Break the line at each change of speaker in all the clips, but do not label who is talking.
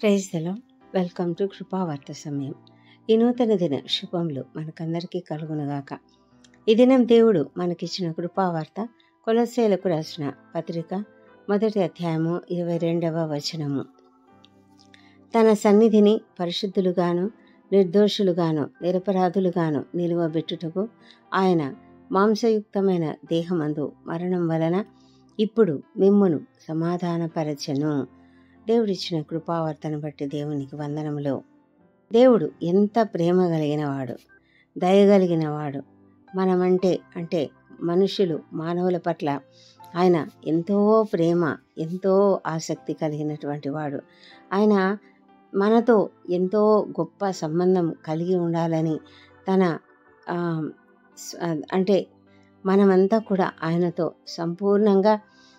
Praise the lord. Welcome to Krupavartha సమయం. ఈ నూతన దిన శుభములు మనకందరికీ కలుగునుగాక. ఈ దినం దేవుడు మనకిచ్చిన కృపావార్త కొలస్సీయులకు రాసిన పత్రిక 1వ అధ్యాయము 22వ వచనము. తన సన్నిధిని పరిశుద్ధులుగాను నిర్దోషులుగాను నిరపరాధులుగాను నిలువబెట్టుటకు ఆయన మాంసయుక్తమైన దేహమందు మరణం వలన ఇప్పుడు మిమ్మును సమాధానపరచెను. దేవుడిచ్చిన కృపావర్తను బట్టి దేవునికి వందనములు. దేవుడు ఎంత ప్రేమ కలిగినవాడు, దయగలిగినవాడు. అంటే మనుషులు మానవుల పట్ల ఆయన ఎంతో ప్రేమ, ఎంతో ఆసక్తి కలిగినటువంటి వాడు. ఆయన మనతో ఎంతో గొప్ప సంబంధం కలిగి ఉండాలని మనమంతా కూడా ఆయనతో సంపూర్ణంగా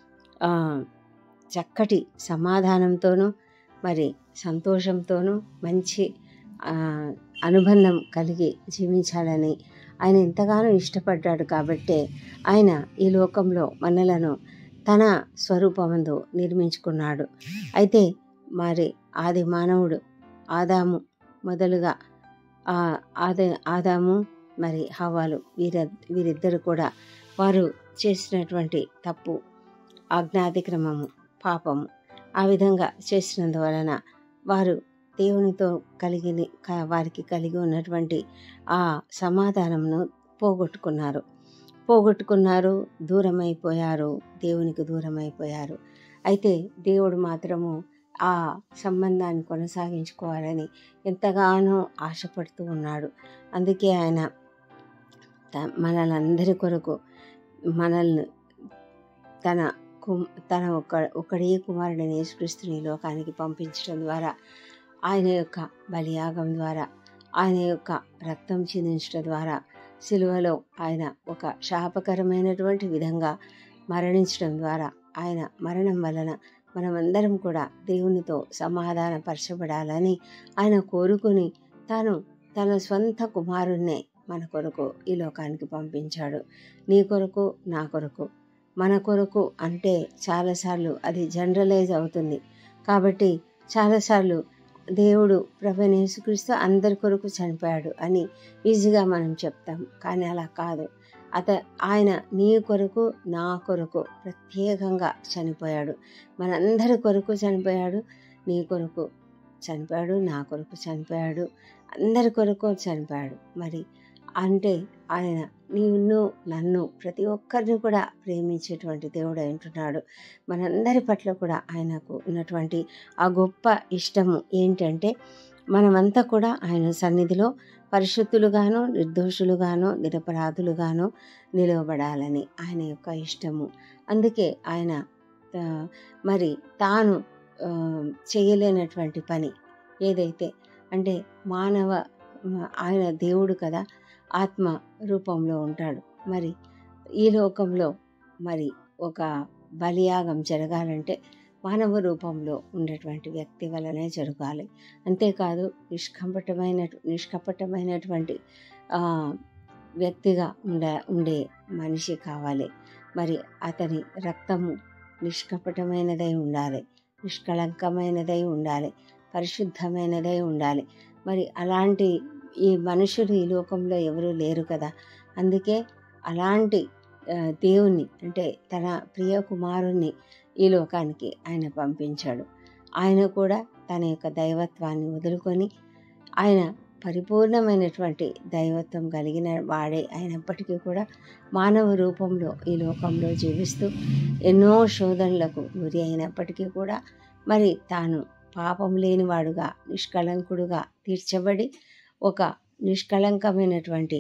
చక్కటి సమాధానంతోనూ మరి సంతోషంతోనూ మంచి అనుబంధం కలిగి జీవించాలని ఆయన ఎంతగానో ఇష్టపడ్డాడు. కాబట్టే ఆయన ఈ లోకంలో మనలను తన స్వరూపమందు నిర్మించుకున్నాడు. అయితే మరి ఆది మానవుడు ఆదాము మొదలుగా ఆదాము మరి హవ్వలు వీరిద్దరు కూడా వారు చేసినటువంటి తప్పు, ఆజ్ఞాతిక్రమము, పాపము ఆ విధంగా చేసినందువలన వారు దేవునితో వారికి కలిగి ఉన్నటువంటి ఆ సమాధానంను పోగొట్టుకున్నారు, దూరమైపోయారు, దేవునికి దూరమైపోయారు. అయితే దేవుడు మాత్రము ఆ సంబంధాన్ని కొనసాగించుకోవాలని ఎంతగానో ఆశపడుతూ ఉన్నాడు. అందుకే ఆయన మనలందరి కొరకు మనల్ని తన ఒక్కడే కుమారుడైన యేసుక్రీస్తుని లోకానికి పంపించడం ద్వారా, ఆయన యొక్క బలియాగం ద్వారా, ఆయన యొక్క రక్తం చిందించడం ద్వారా, సిలువలో ఆయన ఒక శాపకరమైనటువంటి విధంగా మరణించడం ద్వారా, ఆయన మరణం వలన మనమందరం కూడా దేవునితో సమాధానపరచబడాలని ఆయన కోరుకుని తన స్వంత కుమారుణ్ణే మన కొరకు ఈ లోకానికి పంపించాడు. నీ కొరకు, నా కొరకు, మన కొరకు అంటే చాలాసార్లు అది జనరలైజ్ అవుతుంది. కాబట్టి చాలాసార్లు దేవుడు ప్రభువైన యేసుక్రీస్తు అందరి కొరకు చనిపోయాడు అని ఈజీగా మనం చెప్తాం. కానీ అలా కాదు. ఆయన నీ కొరకు, నా కొరకు ప్రత్యేకంగా చనిపోయాడు. మనందరి కొరకు చనిపోయాడు. నీ కొరకు చనిపోయాడు, నా కొరకు చనిపోయాడు, అందరి కొరకు చనిపోయాడు. మరి అంటే ఆయన నన్ను ప్రతి ఒక్కరిని కూడా ప్రేమించేటువంటి దేవుడు అంటున్నాడు. మనందరి పట్ల కూడా ఆయనకు ఉన్నటువంటి ఆ గొప్ప ఇష్టము ఏంటంటే మనమంతా కూడా ఆయన సన్నిధిలో పరిశుద్ధులుగాను నిర్దోషులుగాను నిరపరాధులుగాను నిలవబడాలని ఆయన యొక్క ఇష్టము. అందుకే ఆయన మరి తాను చేయలేనటువంటి పని ఏదైతే అంటే ఆయన దేవుడు కదా, ఆత్మ రూపంలో ఉంటాడు. మరి ఈ లోకంలో మరి ఒక బలియాగం జరగాలంటే మానవ రూపంలో ఉన్నటువంటి వ్యక్తి వలనే జరగాలి. అంతేకాదు నిష్కపటమైనటువంటి వ్యక్తిగా ఉండే మనిషి కావాలి. మరి అతని రక్తము నిష్కపటమైనదై ఉండాలి, నిష్కళంకమైనదై ఉండాలి, పరిశుద్ధమైనదై ఉండాలి. మరి అలాంటి ఈ మనుషులు ఈ లోకంలో ఎవరూ లేరు కదా. అందుకే అలాంటి దేవుణ్ణి అంటే తన ప్రియ కుమారుణ్ణి ఈ లోకానికి ఆయన పంపించాడు. ఆయన కూడా తన యొక్క దైవత్వాన్ని వదులుకొని ఆయన పరిపూర్ణమైనటువంటి దైవత్వం కలిగిన వాడే అయినప్పటికీ కూడా మానవ రూపంలో ఈ లోకంలో జీవిస్తూ ఎన్నో శోధనలకు గురి అయినప్పటికీ కూడా మరి తాను పాపం లేనివాడుగా నిష్కళంకుడుగా తీర్చబడి ఒక నిష్కళంకమైనటువంటి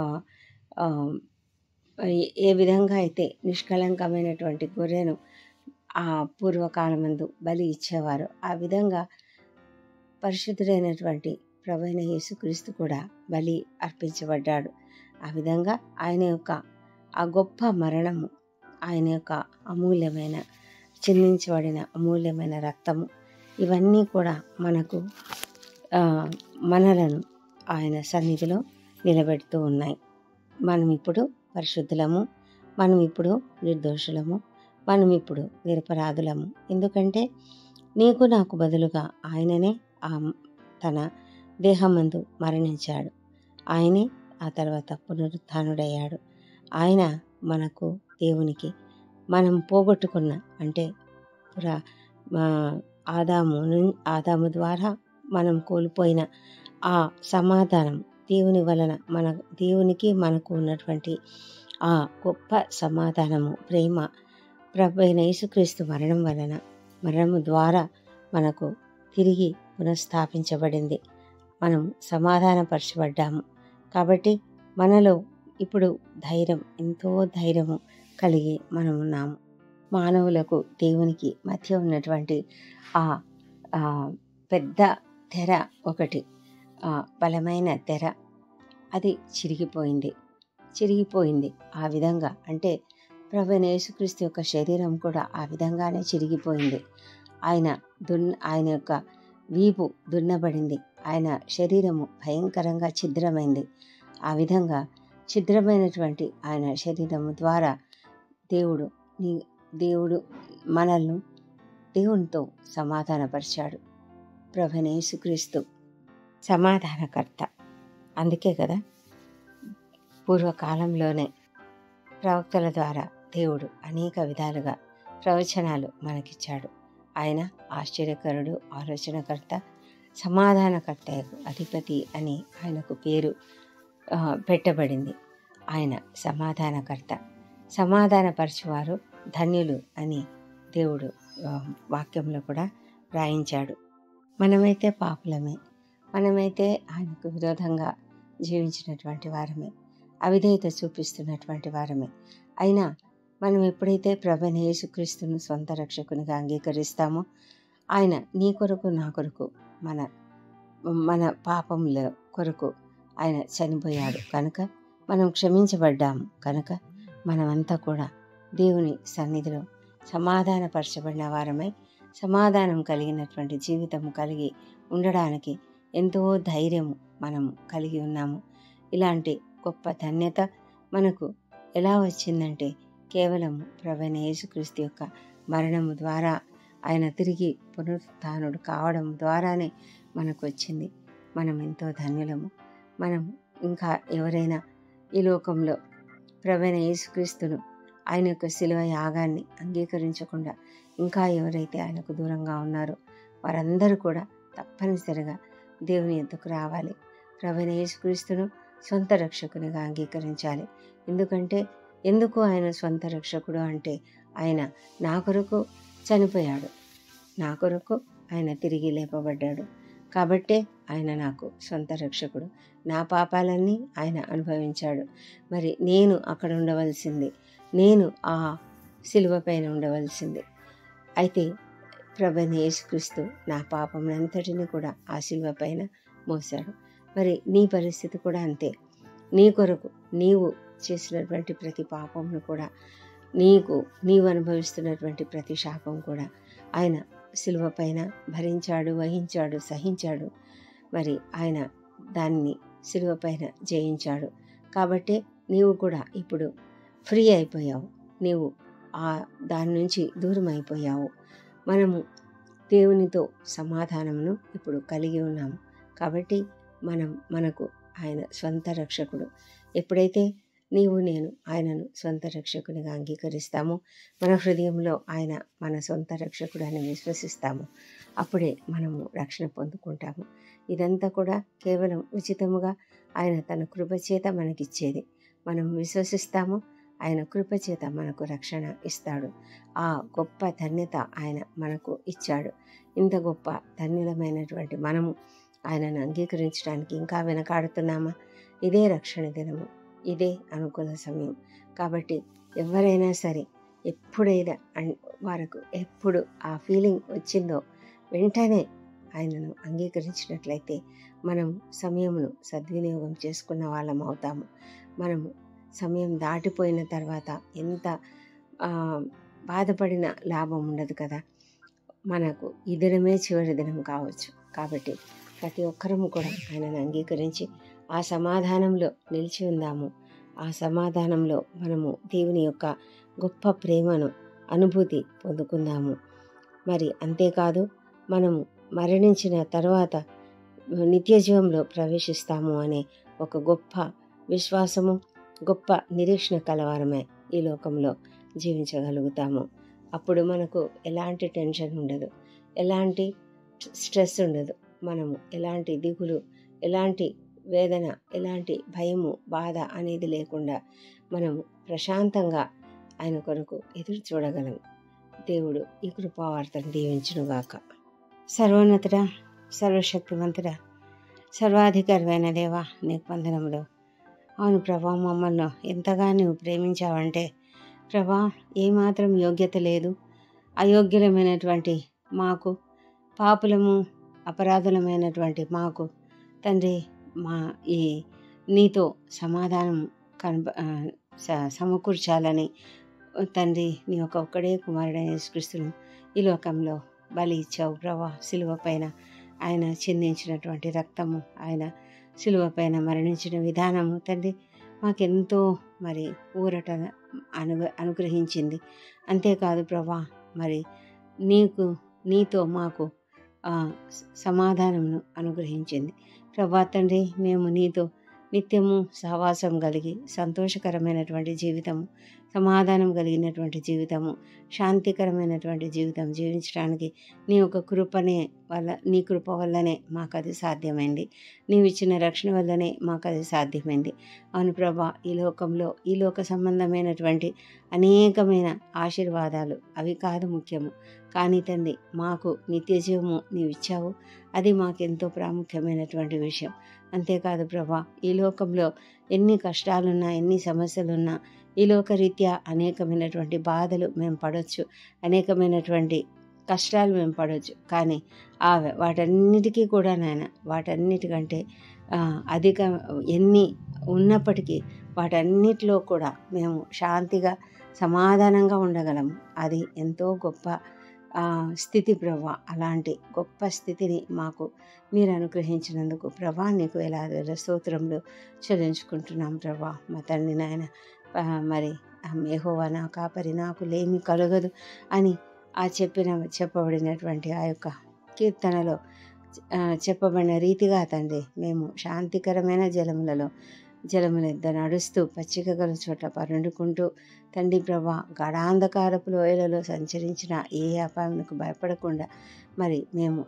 ఏ విధంగా అయితే నిష్కళంకమైనటువంటి గొర్రెను ఆ పూర్వకాలమందు బలి ఇచ్చేవారు, ఆ విధంగా పరిశుద్ధుడైనటువంటి ప్రభువైన యేసుక్రీస్తు కూడా బలి అర్పించబడ్డాడు. ఆ విధంగా ఆయన యొక్క ఆ గొప్ప మరణము, ఆయన యొక్క అమూల్యమైన చిందించబడిన అమూల్యమైన రక్తము, ఇవన్నీ కూడా మనలను ఆయన సన్నిధిలో నిలబెడుతూ ఉన్నాయి. మనం ఇప్పుడు పరిశుద్ధులము, మనం ఇప్పుడు నిర్దోషులము, మనం ఇప్పుడు నిరపరాధులము. ఎందుకంటే నీకు నాకు బదులుగా ఆయననే తన దేహమందు మరణించాడు. ఆయనే ఆ తర్వాత పునరుత్థానుడయ్యాడు. ఆయన మనకు దేవునికి మనం పోగొట్టుకున్న అంటే ఆదాము ద్వారా మనం కోల్పోయిన ఆ సమాధానం దేవుని వలన దేవునికి మనకు ఉన్నటువంటి ఆ గొప్ప సమాధానము, ప్రేమ ప్రభు అయిన యేసుక్రీస్తు మరణము ద్వారా మనకు తిరిగి పునఃస్థాపించబడింది. మనం సమాధానపరచబడ్డాము. కాబట్టి మనలో ఇప్పుడు ఎంతో ధైర్యము కలిగి మనం ఉన్నాము. మానవులకు దేవునికి మధ్య ఉన్నటువంటి ఆ పెద్ద తెర ఒకటి, బలమైన తెర, అది చిరిగిపోయింది. ఆ విధంగా అంటే ప్రభు అయిన యేసుక్రీస్తు యొక్క శరీరం కూడా ఆ విధంగానే చిరిగిపోయింది. ఆయన యొక్క వీపు దున్నబడింది. ఆయన శరీరము భయంకరంగా ఛిద్రమైంది. ఆ విధంగా ఛిద్రమైనటువంటి ఆయన శరీరము ద్వారా దేవుడు మనల్ని దేవునితో సమాధానపరిచాడు. ప్రభు అయిన యేసుక్రీస్తు సమాధానకర్త. అందుకే కదా పూర్వకాలంలోనే ప్రవక్తల ద్వారా దేవుడు అనేక విధాలుగా ప్రవచనాలు మనకిచ్చాడు. ఆయన ఆశ్చర్యకరుడు, ఆలోచనకర్త, సమాధానకర్తకు అధిపతి అని ఆయనకు పేరు పెట్టబడింది. ఆయన సమాధానకర్త, సమాధానపరచువారు ధన్యులు అని దేవుడు వాక్యంలో కూడా రాయించాడు. మనమైతే పాపులమే, మనమైతే ఆయనకు విరోధంగా జీవించినటువంటి వారమే, అవిధేయత చూపిస్తున్నటువంటి వారమే. అయినా మనం ఎప్పుడైతే ప్రభువైన యేసుక్రీస్తును సొంత రక్షకునిగా అంగీకరిస్తామో, ఆయన నీ కొరకు నా కొరకు మన పాపముల కొరకు ఆయన చనిపోయాడు కనుక మనం క్షమించబడ్డాము. కనుక మనమంతా కూడా దేవుని సన్నిధిలో సమాధానపరచబడిన వారమై సమాధానం కలిగినటువంటి జీవితం కలిగి ఉండడానికి ఎంతో ధైర్యము మనం కలిగి ఉన్నాము. ఇలాంటి గొప్ప ధన్యత మనకు ఎలా వచ్చిందంటే కేవలం ప్రభువైన యేసుక్రీస్తు యొక్క మరణము ద్వారా, ఆయన తిరిగి పునరుత్థానుడు కావడం ద్వారానే మనకు వచ్చింది. మనం ఎంతో ధన్యులము. మనం ఇంకా ఎవరైనా ఈ లోకంలో ప్రభువైన యేసుక్రీస్తును, ఆయన యొక్క శిలువ యాగాన్ని అంగీకరించకుండా ఇంకా ఎవరైతే ఆయనకు దూరంగా ఉన్నారో వారందరూ కూడా తప్పనిసరిగా దేవుని యొద్దకు రావాలి. ప్రభువైన యేసుక్రీస్తును సొంత రక్షకునిగా అంగీకరించాలి. ఎందుకు ఆయన సొంత రక్షకుడు అంటే ఆయన నా కొరకు చనిపోయాడు, నా కొరకు ఆయన తిరిగి లేపబడ్డాడు. కాబట్టే ఆయన నాకు సొంత రక్షకుడు. నా పాపాలన్నీ ఆయన అనుభవించాడు. మరి నేను అక్కడ ఉండవలసింది, నేను ఆ శిలువ పైన ఉండవలసింది. అయితే ప్రభువైన యేసుక్రీస్తు నా పాపమునంతటిని కూడా ఆ శిలువ పైన మోసాడు. మరి నీ పరిస్థితి కూడా అంతే. నీ కొరకు నీవు చేసినటువంటి ప్రతి పాపమును కూడా, నీవు అనుభవిస్తున్నటువంటి ప్రతి శాపం కూడా ఆయన శిలువ పైన భరించాడు, వహించాడు, సహించాడు. మరి ఆయన దాన్ని శిలువ పైన జయించాడు. కాబట్టి నీవు కూడా ఇప్పుడు ఫ్రీ అయిపోయావు, నీవు దాని నుంచి దూరం అయిపోయావు. మనము దేవునితో సమాధానమును ఇప్పుడు కలిగి ఉన్నాము. కాబట్టి మనకు ఆయన స్వంత రక్షకుడు. ఎప్పుడైతే నేను ఆయనను సొంత రక్షకునిగా అంగీకరిస్తామో, మన హృదయంలో ఆయన మన సొంత రక్షకుడు అని విశ్వసిస్తాము, అప్పుడే మనము రక్షణ పొందుకుంటాము. ఇదంతా కూడా కేవలం ఉచితముగా ఆయన తన కృపచేత మనకిచ్చేది. మనం విశ్వసిస్తాము, ఆయన కృపచేత మనకు రక్షణ ఇస్తాడు. ఆ గొప్ప ధన్యత ఆయన మనకు ఇచ్చాడు. ఇంత గొప్ప ధన్యులమైనటువంటి మనము ఆయనను అంగీకరించడానికి ఇంకా వెనకాడుతున్నామా? ఇదే రక్షణ దినము, ఇదే అనుకూల సమయం. కాబట్టి ఎవరైనా సరే ఎప్పుడైనా వారికి ఎప్పుడు ఆ ఫీలింగ్ వచ్చిందో వెంటనే ఆయనను అంగీకరించినట్లయితే మనం సమయమును సద్వినియోగం చేసుకున్న వాళ్ళం అవుతాము. మనము సమయం దాటిపోయిన తర్వాత ఎంత బాధపడిన లాభం ఉండదు కదా. మనకు ఈ దినమే చివరి దినం కావచ్చు. కాబట్టి ప్రతి ఒక్కరము కూడా ఆయనను అంగీకరించి ఆ సమాధానంలో నిలిచి ఉందాము. ఆ సమాధానంలో మనము దేవుని యొక్క గొప్ప ప్రేమను అనుభూతి పొందుకుందాము. మరి అంతేకాదు, మనము మరణించిన తర్వాత నిత్య జీవంలో ప్రవేశిస్తాము అనే ఒక గొప్ప విశ్వాసము, గొప్ప నిరీక్షణ కలవారమే ఈ లోకంలో జీవించగలుగుతాము. అప్పుడు మనకు ఎలాంటి టెన్షన్ ఉండదు, ఎలాంటి స్ట్రెస్ ఉండదు. మనము ఎలాంటి దిగులు, ఎలాంటి వేదన, ఎలాంటి భయము, బాధ అనేది లేకుండా మనము ప్రశాంతంగా ఆయన కొరకు ఎదురు చూడగలం. దేవుడు ఈ కృపావార్తను దీవించునుగాక. సర్వోన్నతుడా, సర్వశక్తివంతుడా, సర్వాధికారమైన దేవా, నీకు వందనములు. అవును ప్రభా, మమ్మల్ని ఎంతగా నువ్వు ప్రేమించావంటే ప్రభా, ఏమాత్రం యోగ్యత లేదు, అయోగ్యులమైనటువంటి మాకు, పాపులము అపరాధులమైనటువంటి మాకు తండ్రి, మా ఈ నీతో సమాధానం సమకూర్చాలని తండ్రి నీ యొక్క ఒక్కడే కుమారుడైన యేసుక్రీస్తును ఈ లోకంలో బలి ఇచ్చావు ప్రభా. సిలువ పైన ఆయన చిందించినటువంటి రక్తము, ఆయన సిలువ పైన మరణించిన విధానము తండ్రి మాకెంతో మరి ఊరట అనుగ్రహించింది. అంతేకాదు ప్రభా, మరి నీతో మాకు సమాధానమును అనుగ్రహించింది ప్రభా. తండ్రి, మేము నీతో నిత్యము సహవాసం కలిగి సంతోషకరమైనటువంటి జీవితము, సమాధానం కలిగినటువంటి జీవితము, శాంతికరమైనటువంటి జీవితం జీవించడానికి నీ యొక్క నీ కృప వల్లనే మాకు అది సాధ్యమైంది. నీవు ఇచ్చిన రక్షణ వల్లనే మాకు అది సాధ్యమైంది. అవును ప్రభా, ఈ లోకంలో ఈ లోక సంబంధమైనటువంటి అనేకమైన ఆశీర్వాదాలు అవి కాదు ముఖ్యము, కానీ తండ్రి మాకు నిత్య జీవము నీవు ఇచ్చావు. అది మాకెంతో ప్రాముఖ్యమైనటువంటి విషయం. అంతేకాదు ప్రభా, ఈ లోకంలో ఎన్ని కష్టాలున్నా, ఎన్ని సమస్యలున్నా, ఈ లోకరీత్యా అనేకమైనటువంటి బాధలు మేము పడవచ్చు, అనేకమైనటువంటి కష్టాలు మేము పడవచ్చు. కానీ వాటన్నిటికీ కూడా నాయన, వాటన్నిటికంటే అధిక ఎన్ని ఉన్నప్పటికీ వాటన్నిటిలో కూడా మేము శాంతిగా సమాధానంగా ఉండగలము. అది ఎంతో గొప్ప స్థితి ప్రభా. అలాంటి గొప్ప స్థితిని మాకు మీరు అనుగ్రహించినందుకు ప్రభా నీకు వేలాది స్తోత్రములు చెల్లించుకుంటున్నాం ప్రభా. మా తండ్రి నాయన, మరి యెహోవా నా కాపరి, నాకు లేమి కలగదు అని చెప్పబడినటువంటి ఆ యొక్క కీర్తనలో చెప్పబడిన రీతిగా తండ్రి, మేము శాంతికరమైన జలముల యొద్ద నడుస్తూ పచ్చిక గల చోట పరుండుకుంటూ తండ్రి ప్రభా, గాఢాంధకారపు లోయలలో సంచరించిన ఏ అపాయమునకు భయపడకుండా మరి మేము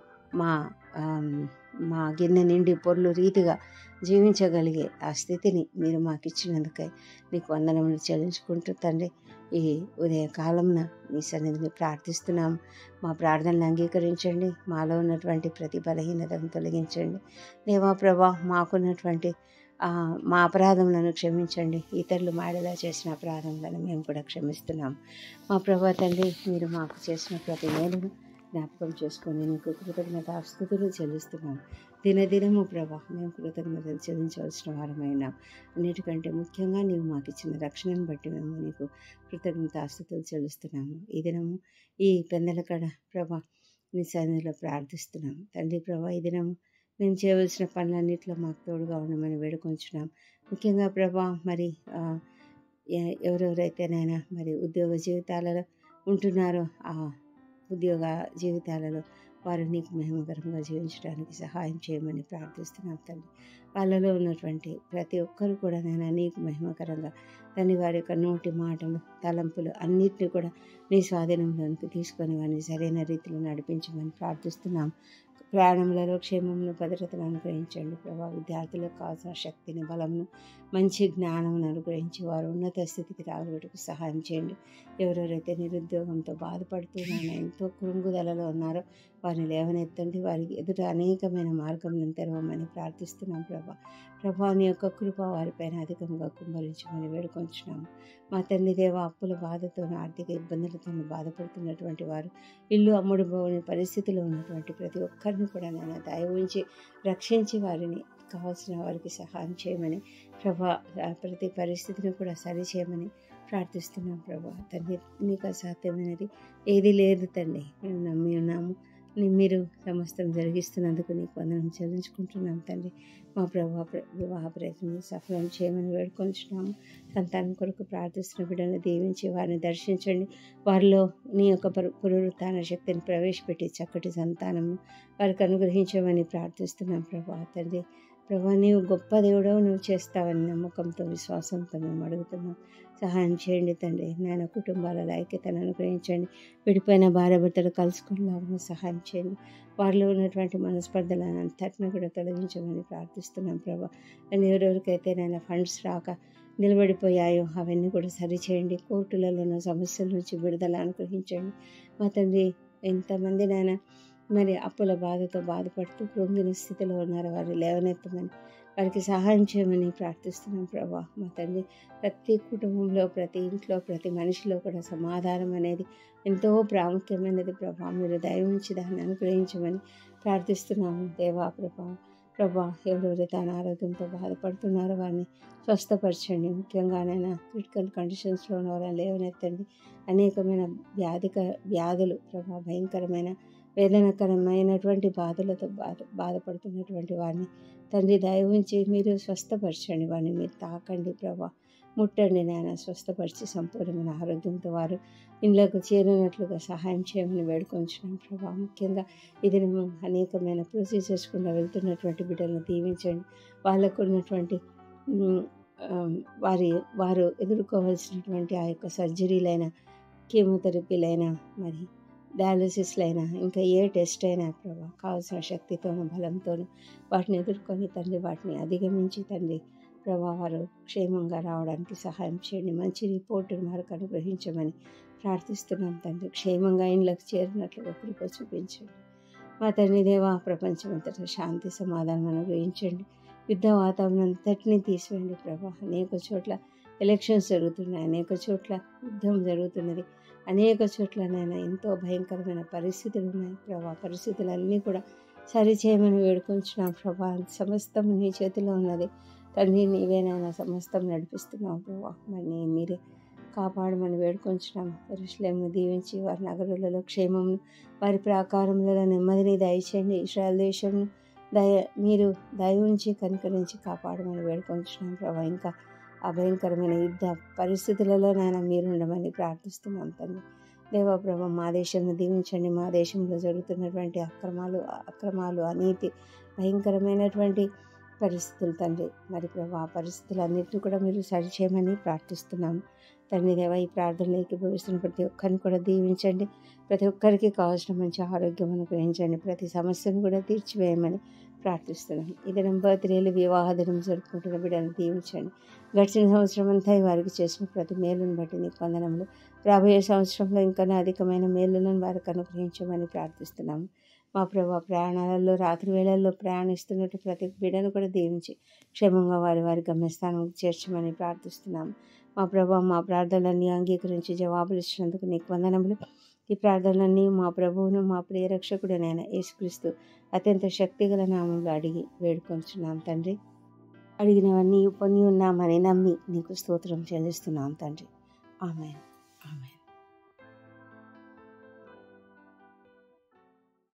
మా గిన్నె నిండి పొర్లు రీతిగా జీవించగలిగే ఆ స్థితిని మీరు మాకు ఇచ్చినందుకై నీకు వందనములు చెల్లించుకుంటూ తండ్రి, ఈ ఉదయకాలంన మీ సన్నిధిని ప్రార్థిస్తున్నాము. మా ప్రార్థనలు అంగీకరించండి. మాలో ఉన్నటువంటి ప్రతి బలహీనతను తొలగించండి. దేవా ప్రభా, మాకున్నటువంటి మా అపరాధములను క్షమించండి. ఇతరులు మాడలా చేసిన అపరాధములను మేము కూడా క్షమిస్తున్నాము. మా ప్రభా తండ్రి, మీరు మాకు చేసిన ప్రతి మేలును జ్ఞాపకం చేసుకొని నీకు కృతజ్ఞతాస్తుతులు చెల్లిస్తున్నాం. దినదినము ప్రభా, మేము కృతజ్ఞతలు చెల్లించవలసిన వారమైనాం. అన్నిటికంటే ముఖ్యంగా నీవు మాకు ఇచ్చిన రక్షణను బట్టి మేము నీకు కృతజ్ఞతాస్తుతులు చెల్లిస్తున్నాము. ఈ దినము ఈ పెందలకడ ప్రభా నీ సన్నిధిలో ప్రార్థిస్తున్నాం తండ్రి ప్రభా. ఈ దినము మేము చేయవలసిన పనులన్నింటిలో మాకు తోడుగా ఉండమని వేడుకొంచున్నాం. ముఖ్యంగా ప్రభా, మరి ఎవరెవరైతేనైనా మరి ఉద్యోగ జీవితాలలో ఉంటున్నారో ఆ ఉద్యోగ జీవితాలలో వారు నీకు మహిమకరంగా జీవించడానికి సహాయం చేయమని ప్రార్థిస్తున్నాం తండ్రి. వాళ్ళలో ఉన్నటువంటి ప్రతి ఒక్కరు కూడా నేను నీకు మహిమకరంగా తండ్రి వారి యొక్క నోటి మాటలు, తలంపులు అన్నిటిని కూడా నీ స్వాధీనంలోనికి తీసుకొని వారిని సరైన రీతిలో నడిపించమని ప్రార్థిస్తున్నాం. ప్రయాణములలో క్షేమమును, భద్రతను అనుగ్రహించండి ప్రభా. విద్యార్థులకు కావాల్సిన శక్తిని, బలమును, మంచి జ్ఞానమును అనుగ్రహించి వారు ఉన్నత స్థితికి రాగలుగుటకు సహాయం చేయండి. ఎవరెవరైతే నిరుద్యోగంతో బాధపడుతున్నారో, ఎంతో కృంగుదలలో ఉన్నారో వారిని లేవనెత్తండి. వారికి ఎదుట అనేకమైన మార్గములను తెరవమని ప్రార్థిస్తున్నాం ప్రభా. ప్రభా, నీ యొక్క కృప వారిపైన అధికంగా కుమ్మరించమని వేడుకొంచున్నాము. మా తండ్రి దేవ, అప్పుల బాధతో, ఆర్థిక ఇబ్బందులతో బాధపడుతున్నటువంటి వారు, ఇల్లు అమ్ముడుపోని పరిస్థితిలో ఉన్నటువంటి ప్రతి ఒక్కరిని కూడా నేను దయ ఉంచి రక్షించి వారిని కావాల్సిన వారికి సహాయం చేయమని ప్రభా, ప్రతి పరిస్థితిని కూడా సరిచేయమని ప్రార్థిస్తున్నాం ప్రభా. తండ్రి, నీకు అసాధ్యమైనది ఏది లేదు తండ్రి. మేము నమ్మి ఉన్నాము, మీరు సమస్తం జరిగిస్తున్నందుకు నీకు వందనం చెల్లించుకుంటున్నాం తండ్రి. మా ప్రభు వివాహ ప్రయత్నం సఫలం చేయమని వేడుకొంచున్నాము. సంతానం కొరకు ప్రార్థిస్తున్న బిడ్డలను దీవించి వారిని దర్శించండి. వారిలో నీ యొక్క పునరుత్థాన శక్తిని ప్రవేశపెట్టి చక్కటి సంతానము వారికి అనుగ్రహించమని ప్రార్థిస్తున్నాం ప్రభా తండ్రి. ప్రభా, నీవు గొప్ప దేవుడవు, నువ్వు చేస్తావని నమ్మకంతో విశ్వాసంతో మేము అడుగుతున్నాం. సహాయం చేయండి తండ్రి. నాయన కుటుంబాలలో ఐక్యతను అనుగ్రహించండి. విడిపోయిన భార్యాభర్తలు కలుసుకునేలాగా సహాయం చేయండి. వారిలో ఉన్నటువంటి మనస్పర్ధలను అంతటిని కూడా తొలగించమని ప్రార్థిస్తున్నాం ప్రభా. అండ్ ఎవరెవరికైతే నాయన ఫండ్స్ రాక నిలబడిపోయాయో అవన్నీ కూడా సరిచేయండి. కోర్టులలో ఉన్న సమస్యల నుంచి విడుదల అనుగ్రహించండి. మా తండ్రి, ఎంతమంది నాయన మరి అప్పుల బాధతో బాధపడుతూ కృంగిన స్థితిలో ఉన్నారు, వారు లేవనెత్తమని వారికి సహాయం చేయమని ప్రార్థిస్తున్నాం ప్రభా. మా తండ్రి, ప్రతి కుటుంబంలో, ప్రతి ఇంట్లో, ప్రతి మనిషిలో కూడా సమాధానం అనేది ఎంతో ప్రాముఖ్యమైనది ప్రభా. మీరు దయ ఉంచి దాన్ని అనుగ్రహించమని ప్రార్థిస్తున్నాము దేవా ప్రభా. ఎవరెవరైతే అనారోగ్యంతో బాధపడుతున్నారో వారిని స్వస్థపరచండి. ముఖ్యంగానైనా క్రిటికల్ కండిషన్స్లో ఉన్న వారిని లేవనెత్తండి. అనేకమైన వ్యాధులు ప్రభా, భయంకరమైన వేదనకరమైనటువంటి బాధలతో బాధపడుతున్నటువంటి వారిని తండ్రి దయ ఉంచి మీరు స్వస్థపరచండి. వారిని మీరు తాకండి ప్రభా, ముట్టండి నాయన. స్వస్థపరిచి సంపూర్ణమైన ఆరోగ్యంతో వారు ఇండ్లకు చేరినట్లుగా సహాయం చేయమని వేడుకొంచున్నాం ప్రభా. ముఖ్యంగా ఇది అనేకమైన ప్రొసీజర్స్ కూడా వెళ్తున్నటువంటి బిడ్డలను దీవించండి. వాళ్ళకు ఉన్నటువంటి వారు ఎదుర్కోవాల్సినటువంటి ఆ యొక్క సర్జరీలైనా, కీమోథెరపీలైనా, మరి డయాలసిస్లైనా, ఇంకా ఏ టెస్ట్ అయినా ప్రభా, కావాల్సిన శక్తితోనూ బలంతోనూ వాటిని ఎదుర్కొని తండ్రి, వాటిని అధిగమించి తండ్రి ప్రభా, వారు క్షేమంగా రావడానికి సహాయం చేయండి. మంచి రిపోర్టును వారికి అనుగ్రహించమని ప్రార్థిస్తున్నాం తండ్రి. క్షేమంగా ఇండ్లకు చేరినట్లుగా కృప చూపించండి. మా తండ్రి దేవా, ప్రపంచమంతటా శాంతి సమాధానం అనుగ్రహించండి. యుద్ధ వాతావరణం అంతటినీ తీసివేయండి ప్రభా. అనేక చోట్ల ఎలక్షన్స్ జరుగుతున్నాయి, అనేక చోట్ల యుద్ధం జరుగుతున్నది, అనేక చోట్లనైనా ఎంతో భయంకరమైన పరిస్థితులు ఉన్నాయి ప్రభా. పరిస్థితులన్నీ కూడా సరిచేయమని వేడుకొంచున్నాం ప్రభా. సమస్తం నీ చేతిలో ఉన్నది తండ్రి. నీవేనైనా సమస్తం నడిపిస్తున్నావు ప్రభా. మరి మీరే కాపాడమని వేడుకొంచున్నాం. యెరూషలేమును దీవించి వారి నగరులలో క్షేమమును, వారి ప్రాకారములలో నెమ్మదిని దయచేయండి. ఇశ్రాయేలు దేశంను మీరు దయ ఉంచి కనికరించి కాపాడమని వేడుకొంచున్నాం ప్రభా. ఇంకా ఆ భయంకరమైన యుద్ధ పరిస్థితులలో నాయన మీరు ఉండమని ప్రార్థిస్తున్నాం తండ్రి. దేవా ప్రభా, మా దేశంను దీవించండి. మా దేశంలో జరుగుతున్నటువంటి అక్రమాలు, అనీతి, భయంకరమైనటువంటి పరిస్థితులు తండ్రి. మరి ప్రభా, ఆ పరిస్థితులన్నింటినీ కూడా మీరు సరిచేయమని ప్రార్థిస్తున్నాము తండ్రి. దేవా, ఈ ప్రార్థనలు ఏకీభవిస్తున్న ప్రతి ఒక్కరిని కూడా దీవించండి. ప్రతి ఒక్కరికి కావాల్సిన మంచి ఆరోగ్యం అనుగ్రహించండి. ప్రతి సమస్యను కూడా తీర్చివేయమని ప్రార్థిస్తున్నాం. ఈ దినం బర్త్డేలు, వివాహ దినం జరుపుకుంటున్న బిడ్డలను దీవించండి. గడిచిన సంవత్సరం అంతా వారికి చేసిన ప్రతి మేలును బట్టి నీకు వందనములు. రాబోయే సంవత్సరంలో ఇంకా అధికమైన మేలులను వారికి అనుగ్రహించమని ప్రార్థిస్తున్నాము. మా ప్రభా, ప్రయాణాలలో, రాత్రి వేళల్లో ప్రయాణిస్తున్నట్టు ప్రతి బిడ్డను కూడా దీవించి క్షేమంగా వారి గమ్యస్థానం చేర్చమని ప్రార్థిస్తున్నాము. మా ప్రభా, మా ప్రార్థనలన్నీ అంగీకరించి జవాబులు ఇచ్చినందుకు నీకు వందనములు. ఈ ప్రార్థనలన్నీ మా ప్రభువును, మా ప్రియ రక్షకుడైన యేసుక్రీస్తు అత్యంత శక్తిగల నామంలో అడిగి వేడుకొంచున్నాం తండ్రి. అడిగినవన్నీ పొంది ఉన్నామని నమ్మి నీకు స్తోత్రం చెల్లిస్తున్నాం తండ్రి. ఆమేన్. ఆమేన్.